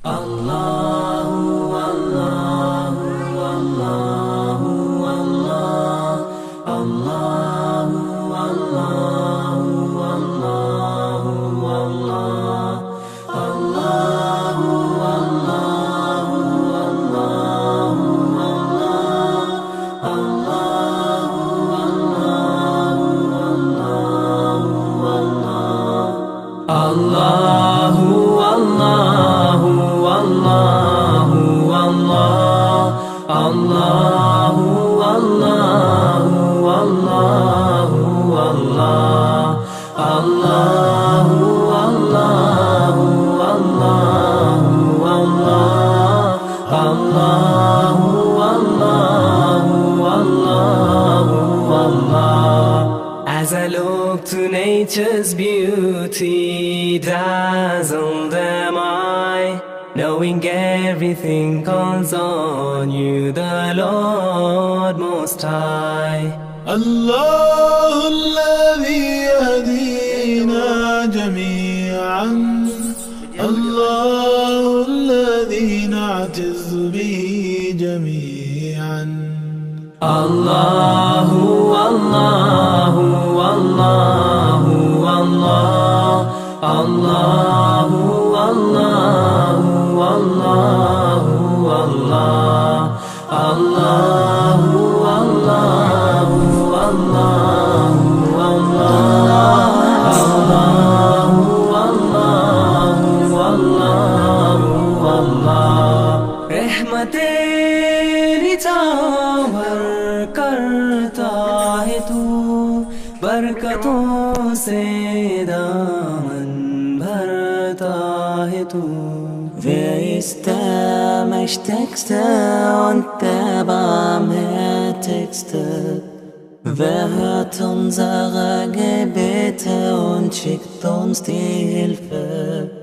الله الله الله الله الله الله الله الله الله الله As I look to nature's beauty, dazzled am I, knowing everything calls on you, the Lord Most High. الله الذي يهدينا جميعا، الله الذي نعتز به جميعا. الله الله الله الله الله الله الله الله الله الله करता है तू, बरकतों से दामन भरता है तू. Wer ist der Mächtigste und der Barmherzigste? Wer hört unsere Gebete und schickt uns die Hilfe?